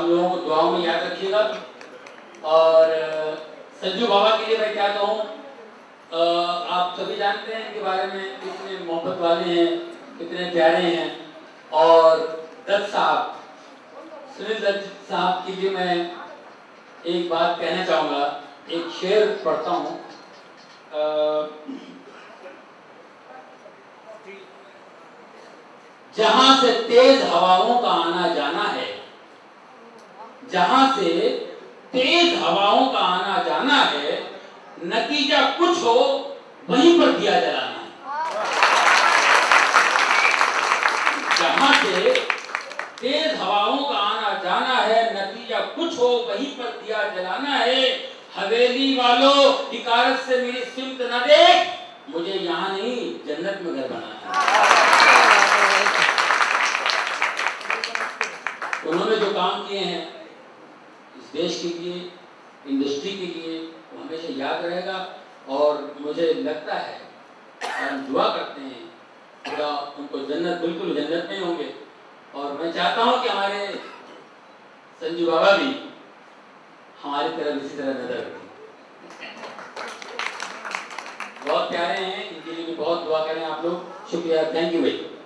हम लोगों को दुआओं में याद रखिएगा। और संजू बाबा के लिए मैं क्या कहूँ, आप सभी जानते हैं इनके बारे में, कितने मोहब्बत वाले हैं, कितने प्यारे हैं। और दत्त साहब, सुनील दत्त साहब के लिए मैं एक बात कहना चाहूँगा, एक शेर पढ़ता हूँ। जहां से तेज हवाओं का आना जाना है, जहां से तेज हवाओं का आना जाना है, नतीजा कुछ हो वहीं पर दिया जलाना है। जहां से तेज हवाओं का आना जाना है, नतीजा कुछ हो वहीं पर दिया जलाना है। हवेली वालों, हिकारत से मेरी सिमत न देख, मुझे यहाँ नहीं जन्नत में घर बनाना है। उन्होंने जो काम किए हैं इस देश के लिए, इंडस्ट्री के लिए, वो हमेशा याद रहेगा। और मुझे लगता है, हम दुआ करते हैं खुदा उनको जन्नत, बिल्कुल जन्नत में होंगे। और मैं चाहता हूं कि हमारे संजू बाबा भी हमारी तरफ इसी तरह नजर रखें। बहुत प्यारे हैं, इनके लिए भी बहुत दुआ करें आप लोग। शुक्रिया, थैंक यू भाई।